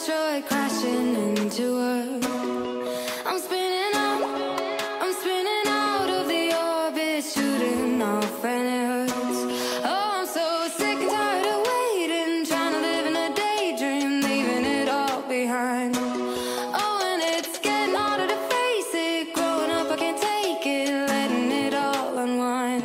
asteroid crashing into Earth. I'm spinning out of the orbit, shooting off and it hurts. Oh, I'm so sick and tired of waiting, trying to live in a daydream, leaving it all behind. Oh, and it's getting harder to face it, growing up I can't take it, letting it all unwind.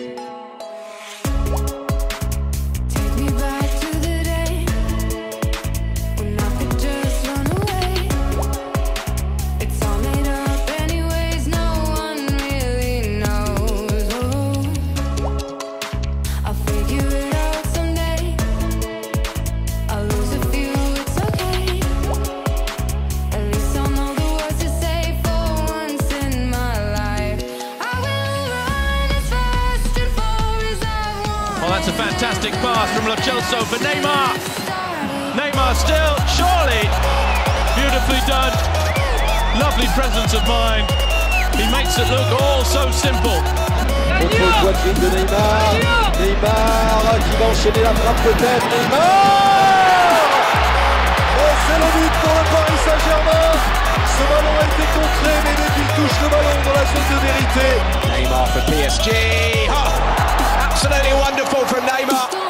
Take me back to the day when I could just run away. It's all made up anyways, no one really knows. Oh, I'll figure it out someday. I'll lose a few, it's okay. At least I'll know the words to say for once in my life. I will run as fast and far as I want. Well, that's a fantastic pass from Lo Celso for Neymar. Neymar still, surely. Beautifully done. Lovely presence of mind. He makes it look all so simple. Contre poitrine de Neymar. Neymar qui va enchaîner la frappe peut-être. Neymar. Et c'est le but pour le Paris Saint-Germain. Ce ballon a été contré, mais dès qu'il touche le ballon dans la zone de vérité. Neymar for PSG. Oh, absolutely wonderful from Neymar.